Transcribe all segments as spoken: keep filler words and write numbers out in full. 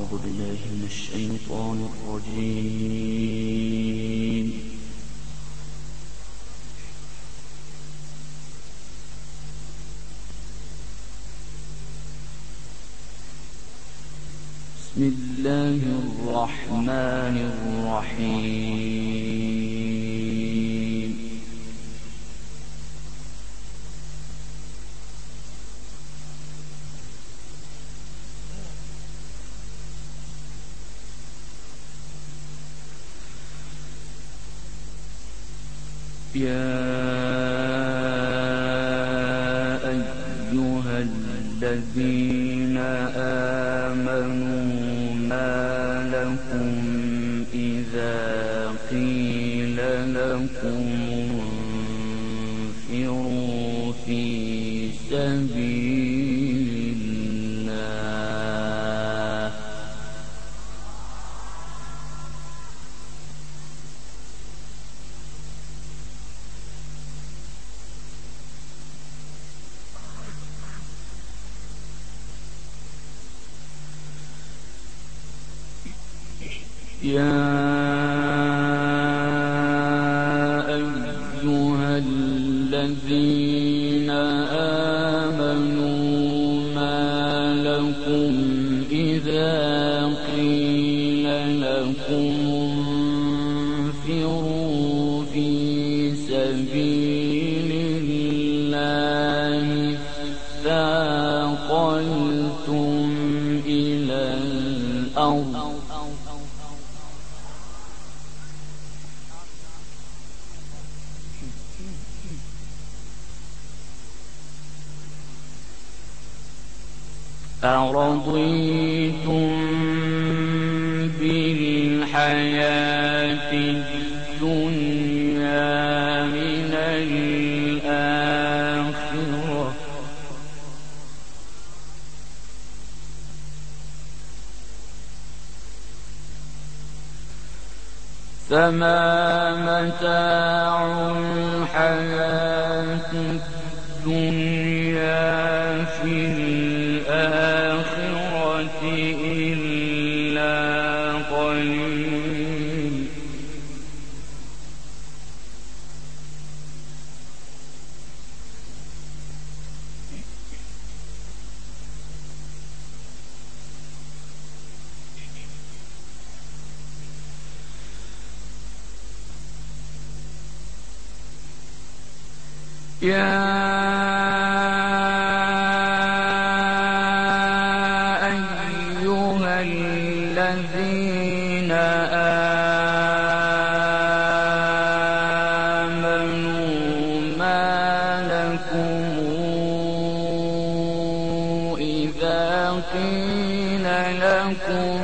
أعوذ بالله من الشيطان الرجيم. بسم الله الرحمن الرحيم. يا أيها الذين آمنوا ما لكم إذا قيل لكم انفروا في سبيل الله يا أيها الذين آمنوا ما لكم إذا قيل لكم انفروا في سبيل الله ثاقلتم إلى الأرض أرضيتم بالحياة الدنيا من الآخرة فما متاع الحياة الدنيا في الآخرة إلا قليل يا الذين آمنوا ما لكم إذا قيل لكم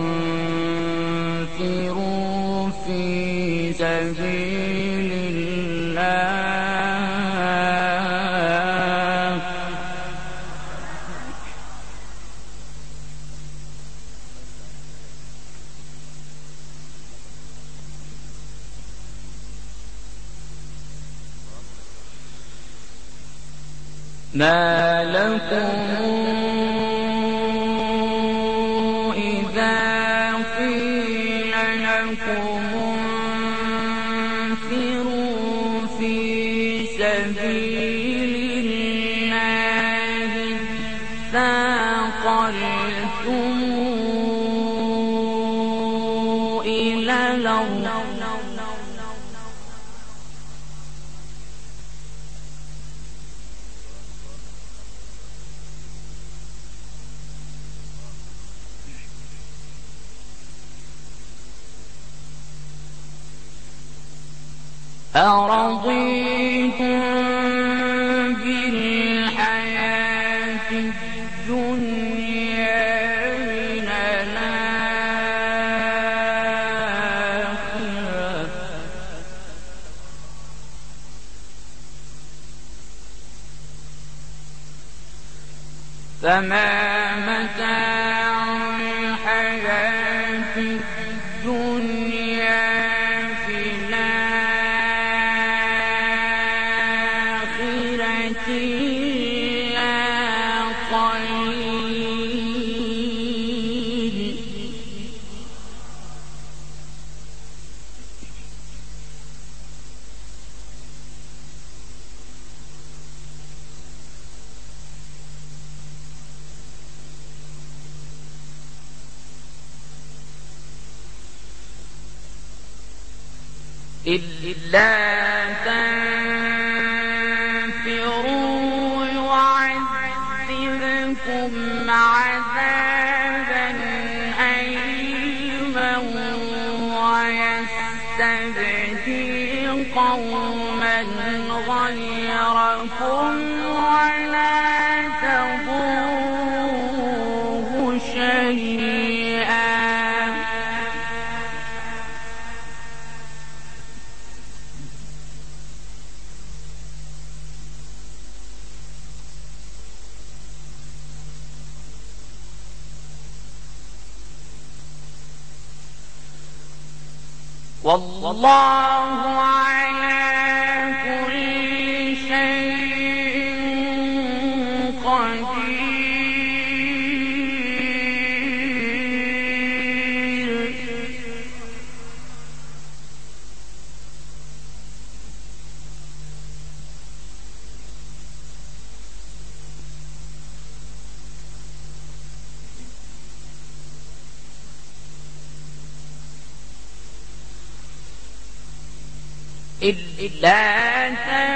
انفروا في سبيل الله ما لكم إذا قيل لكم انفروا في سبيل الله ثاقلتم إلى الأرض أرضيتم بالحياة الدنيا من الآخرة فما متاع الحياة الدنيا في الآخرة إلا قليل إلا تنفروا يعذبكم عذابا أليما ويستبدل قوما غيركم ولا تضروه شيئا. والله على كل شيء قدير. إلا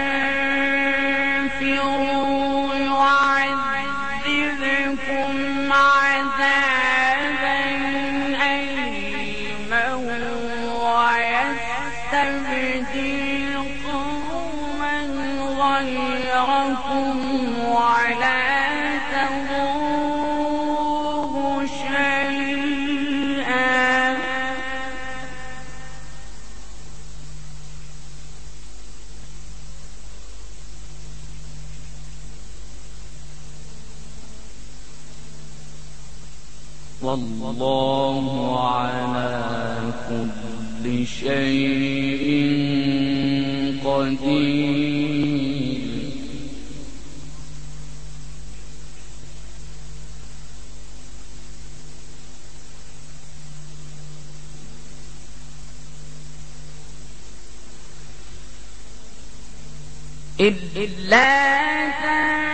تنفروا يعذبكم عذابا أليما ويستبدل قوما غيركم ولا تضروه شيئا. والله على كل شيء قدير. إلا